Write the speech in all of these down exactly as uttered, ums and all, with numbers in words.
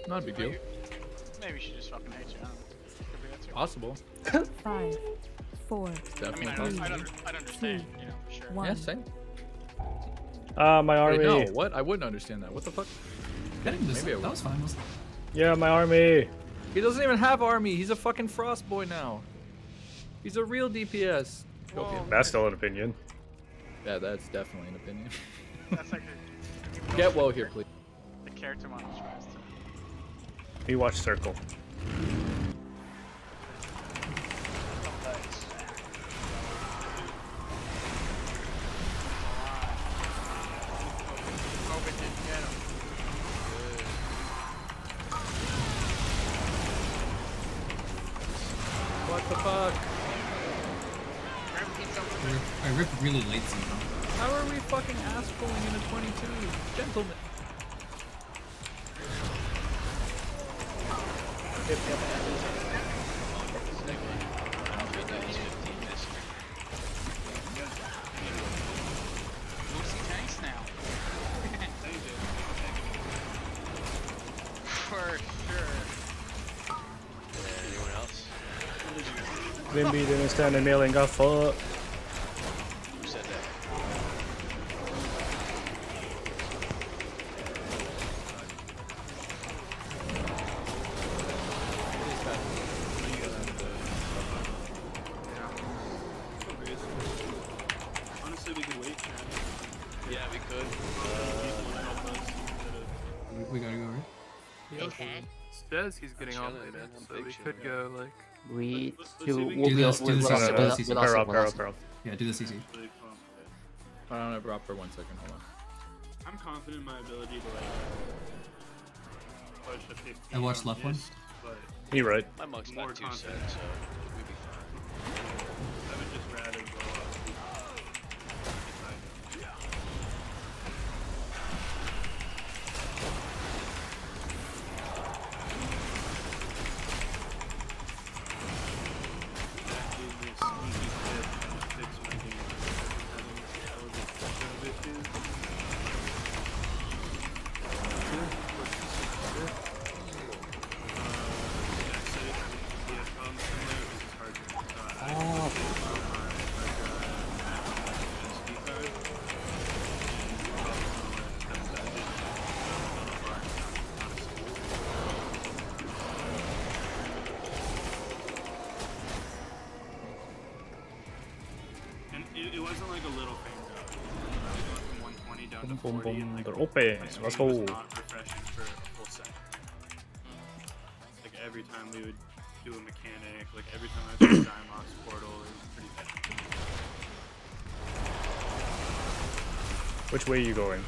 Not a big deal. Maybe she just fucking hates you. I don't know. Could be that too. Possible. Five, four, Definitely I mean, I, possible. don't, I, don't, I don't understand. You know, sure. one. Yeah, same. Ah, uh, my army. Wait, no, what? I wouldn't understand that. What the fuck? Getting this, Maybe I that would. was fine, wasn't it? Yeah, my army. He doesn't even have army. He's a fucking frost boy now. He's a real D P S. Go Whoa. Pim. That's still an opinion. Yeah, that's definitely an opinion. That's like a, Get woe here, please. the character model tries to. We watch Circle. What the fuck? I ripped, I ripped really late somehow. How are we fucking ass pulling in a twenty-two? Gentlemen. Lucy tanks now. For sure. Anyone else? Limby didn't stand a nail and got fucked. Who said that? Honestly, we could wait, Chad. Yeah, we could. We, we gotta go, right? Says he's getting I'm on chilling, later, man. I'm so big we chilling, could man. go like We Let's- let's do. see if we We'll can be do on. this- do We'll this lost on it. the- We'll this lost it. season. Pair up, We'll pair lost up, pair it. up. Yeah, do this easy. really calm. I don't have for one second. Hold on. I'm confident in my ability to like push a fifteen. I watched on left one. Mist, But He right. My monk's More not too set, confident. so we'd be fine. I would just rather blow up. And it, it wasn't like a little thing though. I went from one twenty down to Boom, boom, forty, and boom. like, They're open. my Let's screen was go. not refreshing for a full second. Like every time we would do a mechanic, like every time I would do Diamond's portal, it was pretty bad. Which way are you going?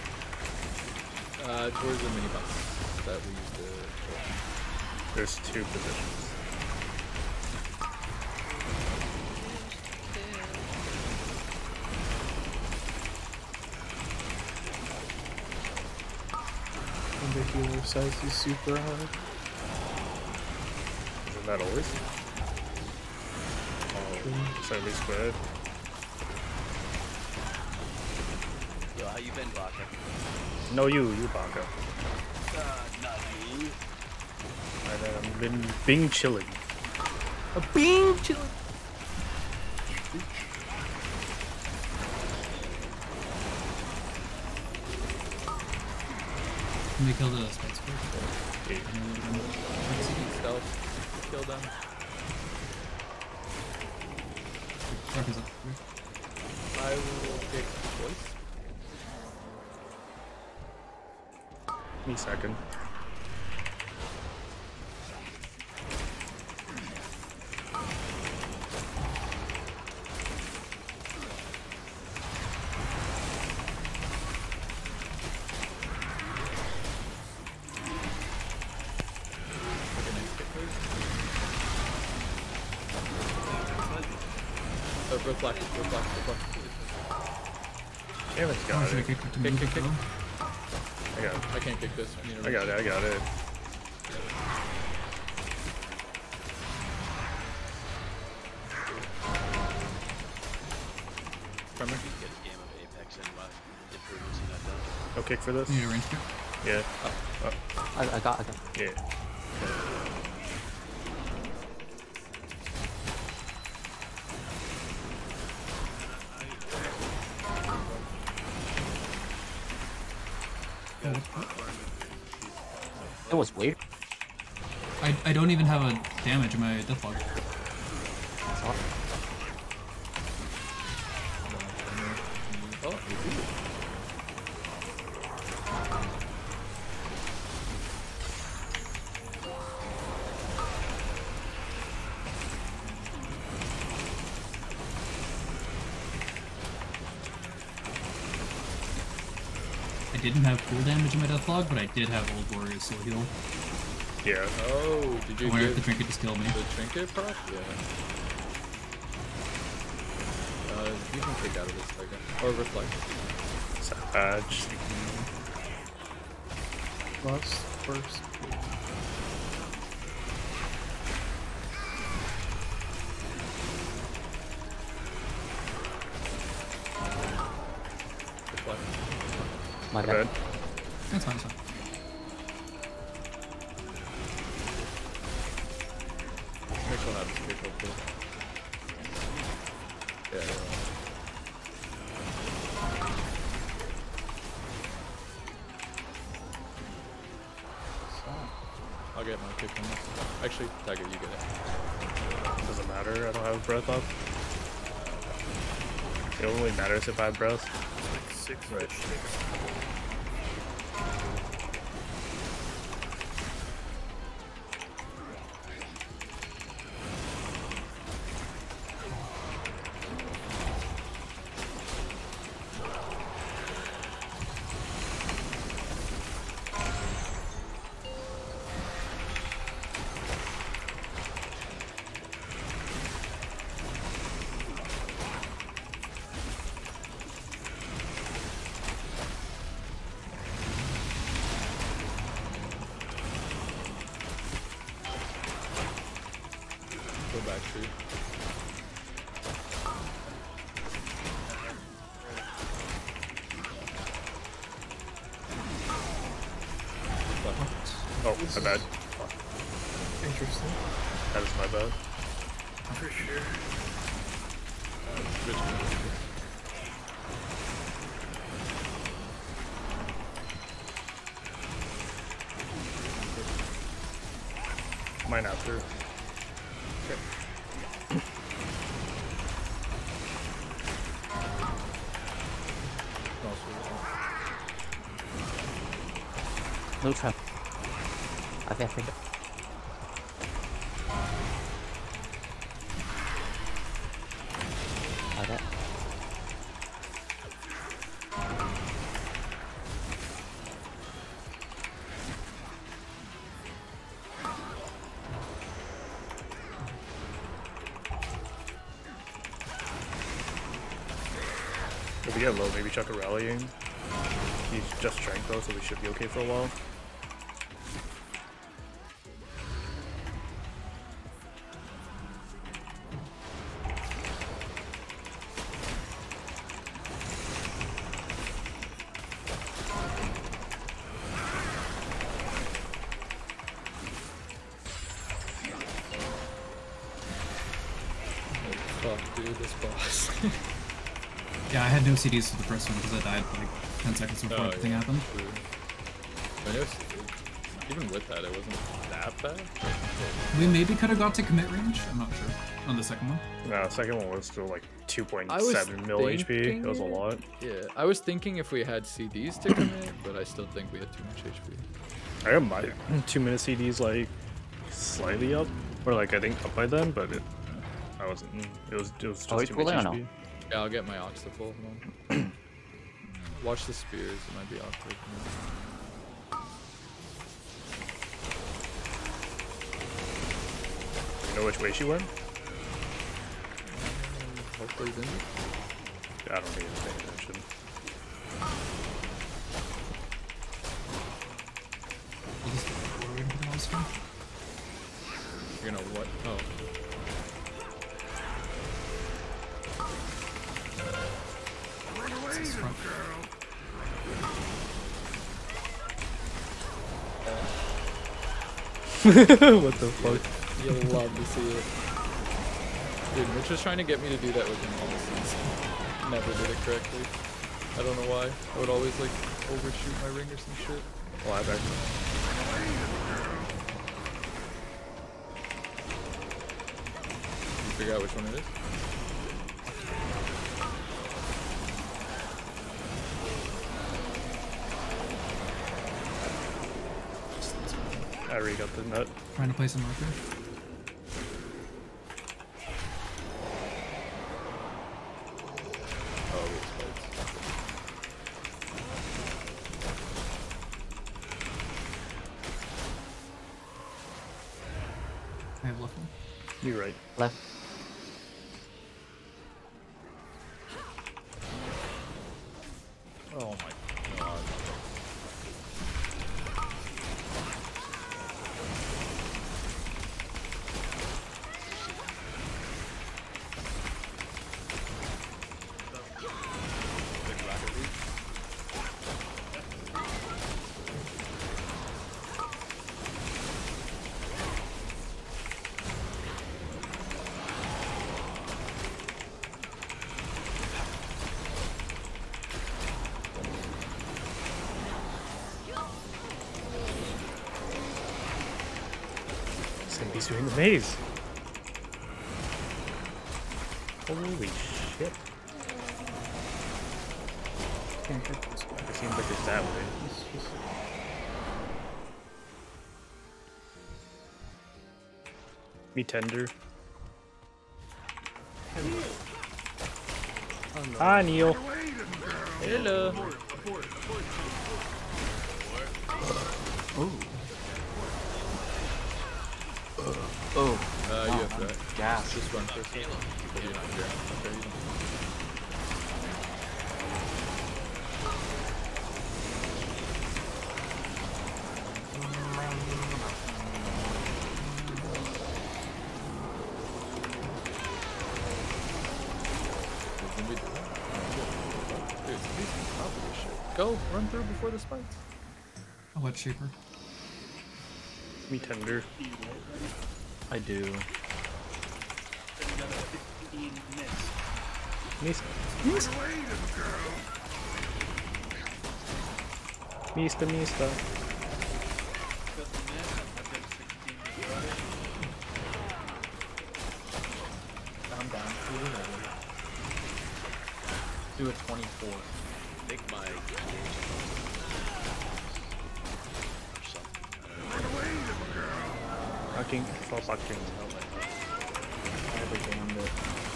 Uh, towards the minibus that we used to. There's two positions. And the healer size is super high. Isn't that always? Oh, seventy squared. Yo, how you been, Baka? No, you, you Baka. Uh, not me. And then I've been Bing chilling. A beam chilling. Can we kill the spikes first? Stealth. Kill them. Dark is up. I will pick voice. Me second. Uh, reflect, reflect, reflect. Damn it, Oh, got should I it. kick it to Kick, move kick, it kick. though? I got it. I can't kick this. need a I got it, I got it. Premier. Get a game of Apex and what improvements he got done. No kick for this? We need a range kick. Yeah. I, I got, I got. Yeah. It was weird. I, I don't even have a damage in my deathlog. That's awesome. Oh, you do. I didn't have full damage in my deathlog, but I did have Old Warrior Soul Heal. Yeah. Oh, did you I wonder if get the trinket just killed me. the trinket prop? Yeah. Uh, you can take out of this second. Or reflect. Savage. Lost first. Reflect. My My bad. bad. That's fine, that's fine. Rachel has Rachel too. Yeah, yeah. I'll get my kick on this. Actually, Tiger, you get it. Doesn't matter. I don't have breath up. It only matters if I have breath. Like six Right. six. Go back to. Oh, my bad. Interesting. That is my bad. For sure. Mine after. No trap. I think I think. I got. If we get low, maybe chuck a rallying. He's just strength though, so we should be okay for a while. Fuck, dude, this boss. Yeah, I had no C Ds for the first one because I died like ten seconds before Oh, everything yeah, happened. true. But it was, even with that, it wasn't that bad. We maybe could have got to commit range. I'm not sure on the second one. No, the second one was still like two point I was seven mil H P. It was a thinking- lot. Yeah, I was thinking if we had C Ds to commit, but I still think we had too much H P. I got my two minute C Ds like slightly up, or like I think up by then, but it, I wasn't. It was it was just Oh, it's too much cooling H or P. no? Yeah, I'll get my ox to full. Hold on. Watch the spears, it might be awkward. You know which way she went? Hopefully, then. I don't think it's paying attention. We'll just go forward into the monster. You're gonna what? Oh. This is front. What the fuck? You'll love to see it. Dude, Mitch was trying to get me to do that with him all season. Never did it correctly. I don't know why. I would always like overshoot my ring or some shit. Oh, I back. You figure out which one it is? I already got the nut. Trying to place a marker. Oh, it's spikes. I have left one. You're right. Left. Oh my god. He's doing the maze. Holy shit. Can't get this guy. It seems like it's that way. He's just... Me tender. Oh, no. Hi, Neil. Hello. Oh. Oh. Uh, you have that. Gas. Just run first. But you're not here. Okay, you don't. Go, run through before the spikes. I'll let Shaper. Me tender. I do. Mista. Mista. Mista, Mista. I'm down. Do a twenty-four. I think my Fucking fall fucking help. I have a gambit.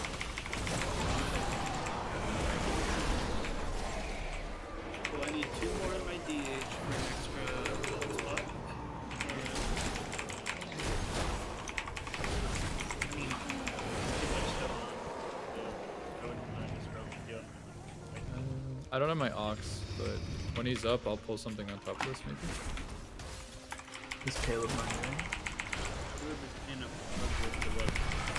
Well, I need two more of my D H for an extra slot. I mean, I wouldn't mind just rolling, yeah. I don't have my ox, but when he's up, I'll pull something on top of this maybe. He's Caleb Monroe. Whoever's in a with the road.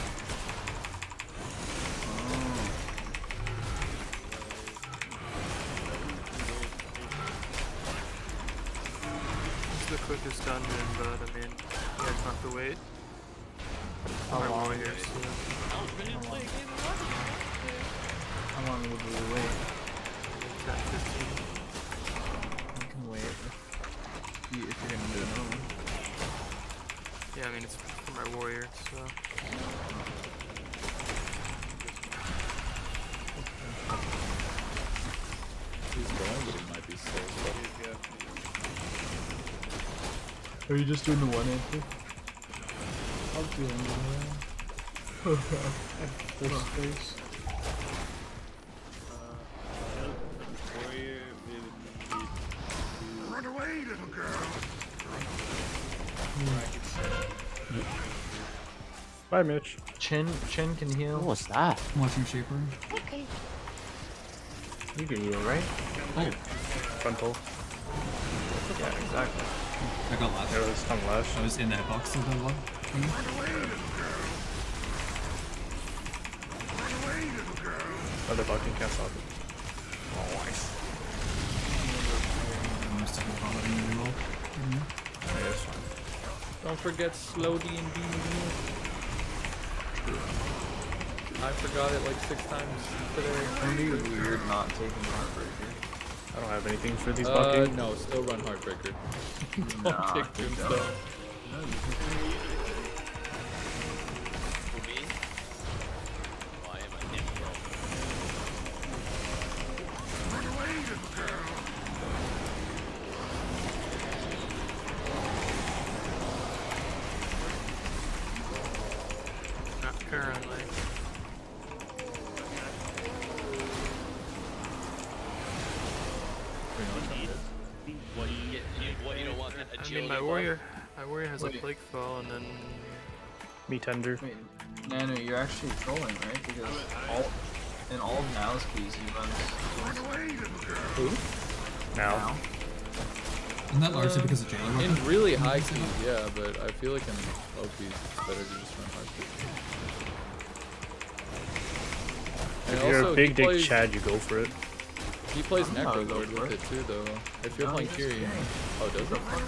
It's the quickest dungeon, but I mean, you guys have to wait. How My long? warriors, yeah. How long would we wait? ten, fifteen. We can wait if, you, if you're gonna do another one. Yeah, I mean, it's for my warrior, so. He's going, but he might be slow. Are you just doing the one entry? I'll do another one. First space. Warrior, we would need to... Run away, little girl! Bye, Mitch. Chin, Chin can heal. What was that? I'm watching Shaper. You can heal, right? Oh, Frontal. Yeah, exactly. I got last. There was some lash. I was in the hitbox so that one. Other fucking can't stop it. Oh, nice. I'm just taking a combat and reroll. Yeah, it's fine. Don't forget slow D and D. I forgot it like six times today. It's gonna be weird not taking Heartbreaker. I don't have anything for these Uh, bucking. no, still run Heartbreaker. Don't Nah, take you Tombstone. don't. For me? Oh, I am a damn pro. Not currently. What you get? You, what you don't want? I Agility mean, my buff? warrior, my warrior has Wait. a plague fall, and then Me tender. Wait, Nano, you're actually trolling, right? Because all in all of Now's keys, he runs Who? Now. Now. Isn't that largely because of jailer weapon? In really high keys, yeah, but I feel like in low keys it's better to just run Heartbreaker. And If you're also, a big he dick plays- Chad, you go for it. He plays I'm not Necro go Lord for with it. it too, though. If you're No, playing he's Kyrian. kidding. Oh, does it?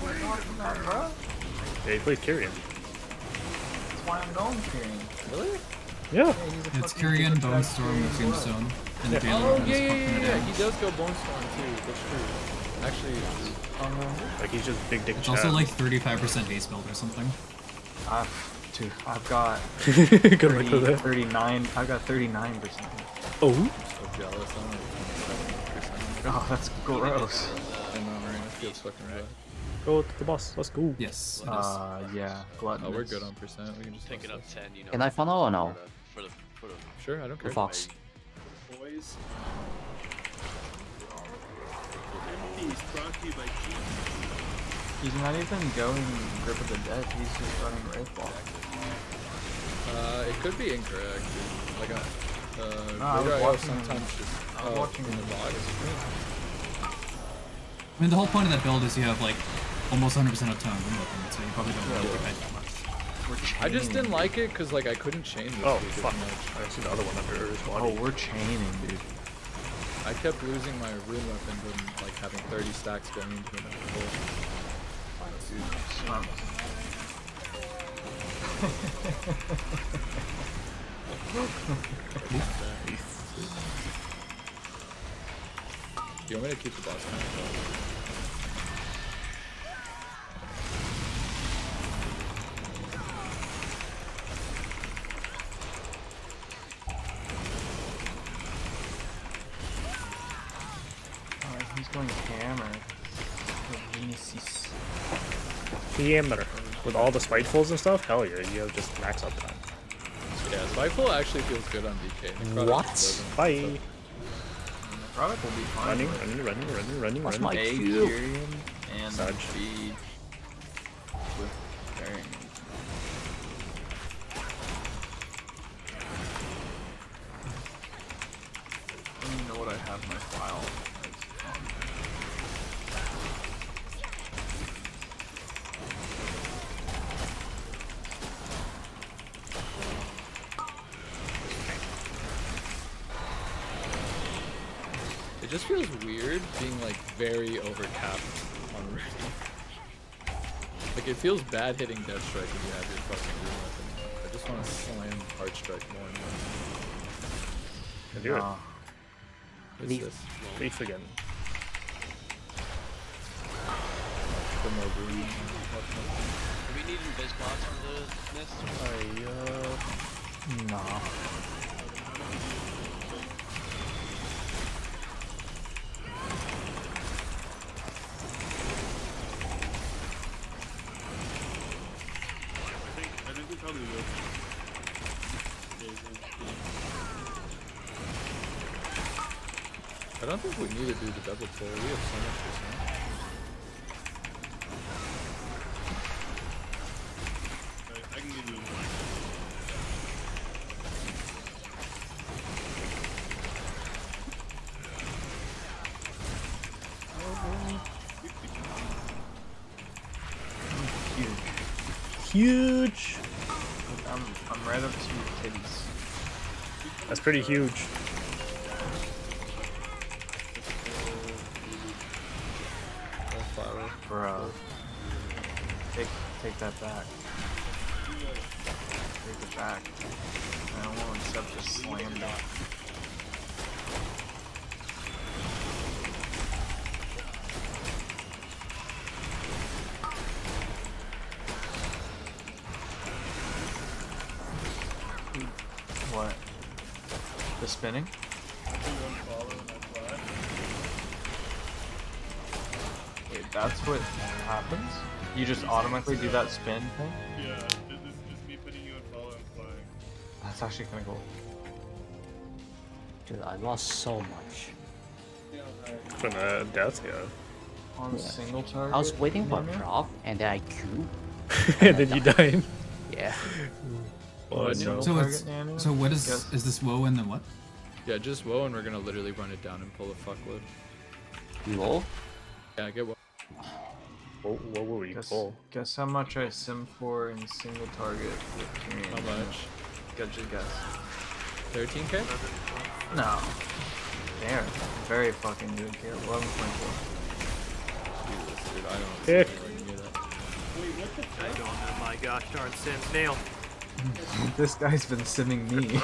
Yeah, he played Kyrian. That's why I'm going Kyrian. Really? Yeah. Yeah, he's a It's fucking Kyrian, dick Bone Chad Storm, Kyrian Tombstone, and the Yeah. jailer Oh, weapon yeah, is yeah, fucking yeah, yeah. damage. He does go Bone Storm too. That's true. Actually, Like he's just big dick It's Chad. also like thirty-five percent base build or something. I've, dude, I've got Good luck with thirty, that. thirty-nine. I've got thirty-nine percent. Oh. I'm so jealous. I'm like twenty-seven percent. Oh, that's gross. And then Marina feels fucking bad. Go to the boss. Let's go. Yes, it is. Uh, yeah, gluttonous. Oh, we're good on percent. We can just Pick it bust up ten, you know. Can I funnel or no? For the, for the, it. Sure, I don't care. The fox. Boys. He's brought to you by G. He's not even going Grip of the Dead. He's just running Wraithball. Uh, it could be incorrect. Dude. Like, uh, uh, No, I was Radar watching him. sometimes just I was oh, watching in the him. V O D. I mean, the whole point of that build is you have like almost one hundred percent of tone in weapon, so you probably don't Yeah, need to we're- fight that much. We're I just chaining. didn't like it because like I couldn't chain this Oh, week as fuck. much. I see the other one under his Oh, body. we're chaining, dude. I kept losing my rune weapon and like having thirty stacks going into it. Um, You want me to keep the boss man? uh, he's going hammer. Vinicius. Hammer. With all the spitefuls and stuff, hell yeah, you have just max uptime. Yeah, Spiteful actually feels good on D K. Necrotic What? doesn't. Bye. Product will be fine. Running, but running, running, running, running, What's running. my A, cube? Kyrian, and Sag. B with varying. I don't even know what I have in my file. It's, um, It just feels weird being like very overcapped on ready. Like it feels bad hitting Death Strike when you have your fucking rune weapon. I just want to slam Heart Strike more and more. Can do it. nah. What's Leaf. this? Leaf again. The more rune. do we need invis bots for the mist? I, uh... Nah. I think, I think we probably will. I don't think we need to do the double pull. We have so much percent. I, I can give you one. Huge. Huge! I'm, I'm right up to your titties. That's pretty huge. Flower. Bruh. Take, take that back. Take it back. I don't want to accept just slam back. What? The spinning? Wait, that's what happens? You just automatically do that spin thing? Yeah, it's just, just me putting you in follow and flying. That's actually kind of cool. Dude, I lost so much. From the death, yeah. On Yeah. single target? I was waiting for a Nanya? drop, and then I Q. And then you died. Yeah. Oh, Single no. So target it's Nanya? so what is Yes. is this woe and then what? Yeah, just woe, and we're gonna literally run it down and pull a fuckload. Lol. Yeah, get woe. What, what will we Guess, pull? guess how much I sim for in single target with community. How much? Guess, just guess. thirteen K? No. Damn. Very fucking good here. eleven point four. Jesus, dude, I don't Pick. see where I can get that. I don't know. My gosh darn Sims nail. This guy's been simming me.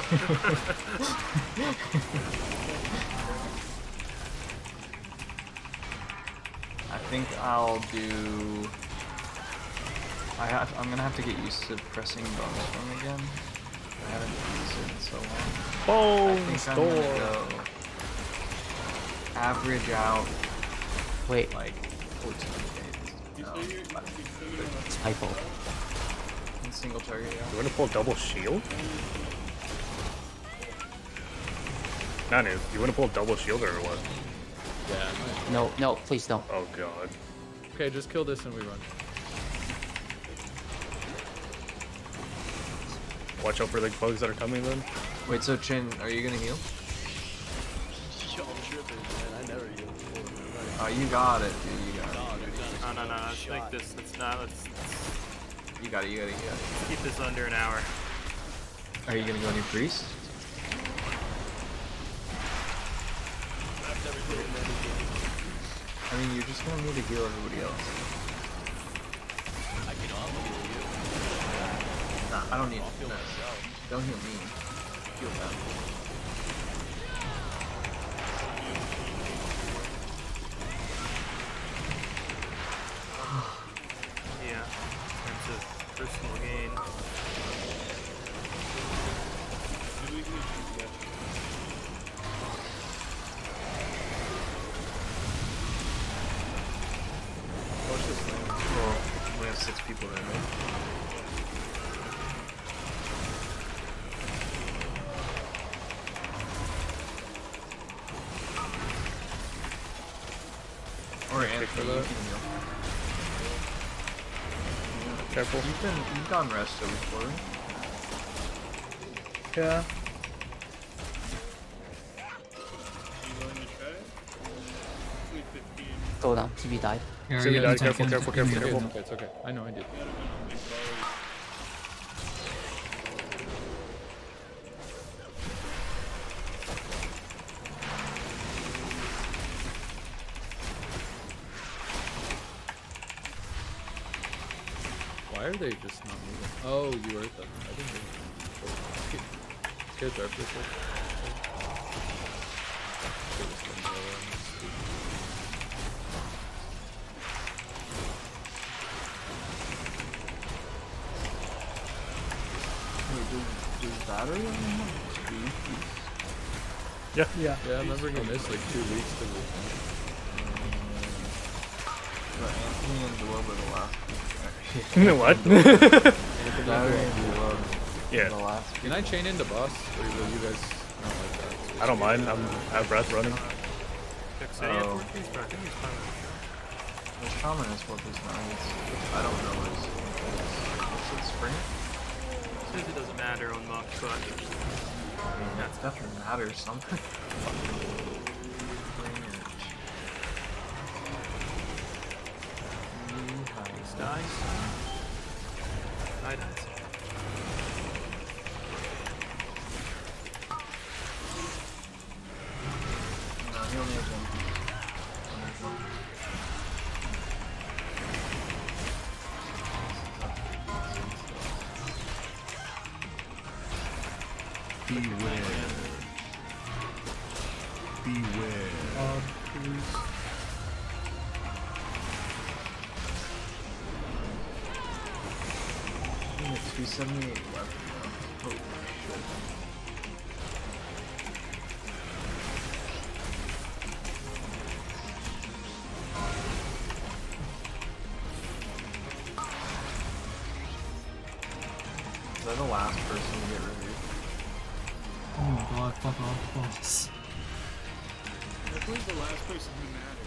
I think I'll do. I have. I'm gonna have to get used to pressing bonus run again. I haven't used it in so long. I Boom! think I'm Score! gonna go average out Wait, like fourteen K. No, like it's typo. in single target. Yeah. You want to pull double shield? Nanu, you want to pull double shield or what? Yeah. I might. No, no, please don't. Oh god. Okay, just kill this and we run. Watch out for the bugs that are coming then. Wait, so Chin, are you gonna heal? Yo, I'm tripping, man. I never healed before. Oh, you got it, dude. You got it. Dog, I've done No, no, no. so Let's many make this. Let's not. Let's, let's You got it. You got it. You got it. keep this under an hour. Are you gonna go any priest? I've never been in many games. I mean, you're just gonna need to heal everybody else. I can also heal you. Nah, I don't need I'll to. heal No. myself. Don't heal me. Heal them. Yeah. In terms of personal gain. Watch this thing. Well, we have six people there, right? Or Anthony, you can heal. Careful. You've been, you've gone resto before. Yeah. You willing to try? Only fifteen. Go down. T V died. Here, So we yeah, died. it's okay, Careful, it's careful, okay, careful, it's It's okay. okay, it's okay. I know I did. Big followers. Why are they just not moving? Oh, you were them. I didn't really. Scared Dark this way. Should've just been lower on this. Wait, does, does battery only have two pieces? Yeah. Yeah. Yeah, I remember he missed like two weeks to the But Anthony and Dwarf were the last piece. You know what? Battery and Dwarf Yeah. were the last Can I chain into boss? Or will you guys not like that? I don't mind. I'm I have breath running. Fix any of Oh. four piece, but I think he's fine with The shaman is what is nice. I don't know what is. What's it, spring? it. Says it doesn't matter on Mock, but I mean, that definitely matters something. this dies. I died. No, he only has one piece. Only has one. Beware. Beware. Uh, please. two seventy-eight left. Oh, shit. Is that the last person to get reviewed? Oh my god, fuck off, boss. I believe the last person who mattered.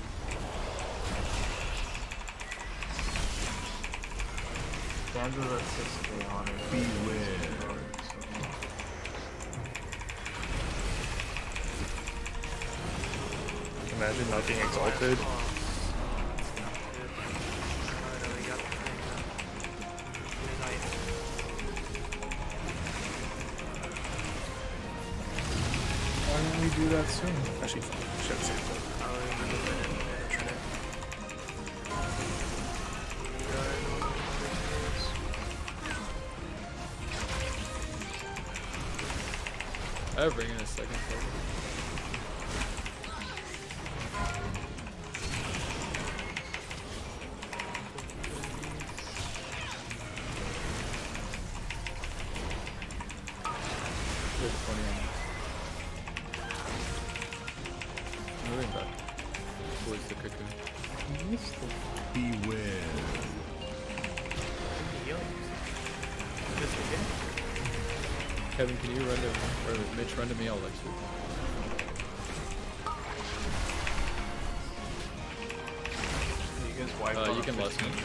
Danzo's at six K on it. Beware. Imagine not being exalted. Why didn't we do that soon? Actually, should have saved it. I have ring in a second. twenty on this. Moving back towards the cocoon. Beware. Kevin, can you run to, or Mitch, run to me? I'll Lex you. You guys wipe Uh, out you can less me.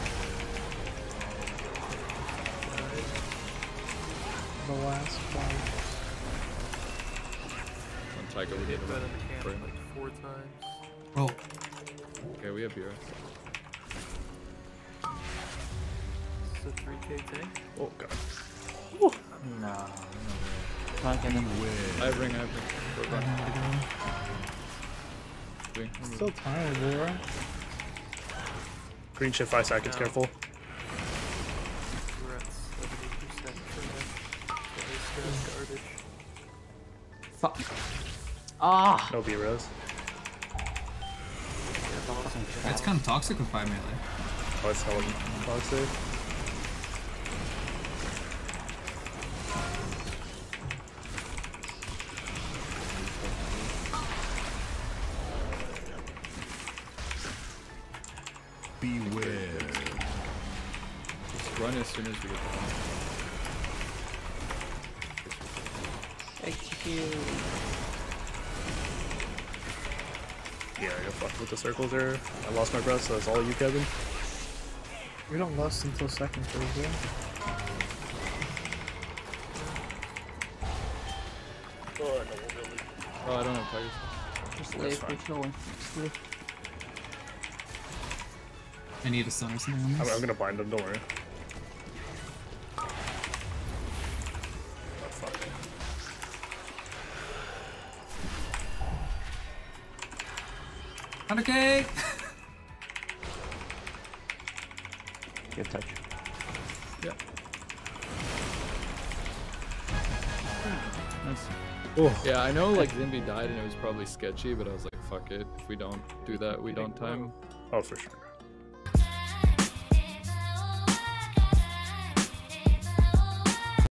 the last one. On Tiger, we Hit did red it. on the camp Frame. like four times. Oh, Okay, we have B R S. It's a three K tank. Oh god. No, no. Can't get him. I have ring, I have ring. Go, I go. had to go. Ring. Still timeable, right? Green shift five seconds, No. careful. We're at seventy percent for that. This guy's garbage. Fuck. Ah! No B Rose. It's kind of toxic with five melee. Oh, it's hella toxic. Beware. Just run as soon as we get the one. Execute. Yeah, I got fucked with the circles there. I lost my breath, so that's all you, Kevin. We don't last until second Thursday. Oh, I don't have Tigers. Just live, fine. we're chilling. Just live. I need a stun or something on I'm, this. I'm gonna blind them, don't worry. Oh, fuck. one hundred K! Good touch. Yeah. Nice. Oh, Yeah, I know like Zimby died and it was probably sketchy, but I was like, fuck it. If we don't do that, we don't time. oh, for sure.